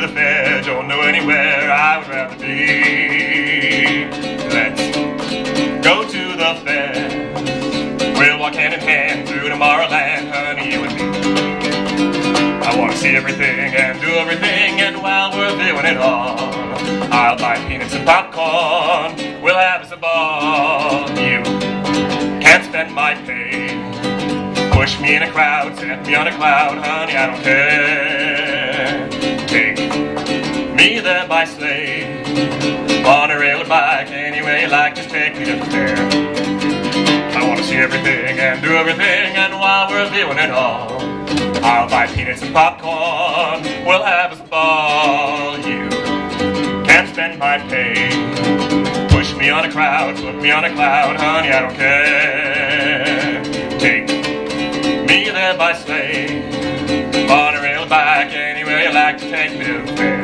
fair, don't know anywhere I would rather be. Let's go to the fair. We'll walk hand in hand through Tomorrowland, honey, you and me. I want to see everything and do everything, and while we're doing it all, I'll buy peanuts and popcorn, we'll have us a ball. You can't spend my pay, push me in a crowd, set me on a cloud, honey, I don't care. Take me there by sleigh, on a rail or bike, any way you like, just take me to the fair. I want to see everything and do everything, and while we're doing it all, I'll buy peanuts and popcorn, we'll have us a ball. You can't spend my pay, push me on a crowd, put me on a cloud, honey, I don't care. Take me there by sleigh, on a rail bike, anywhere you like to take me to the fair.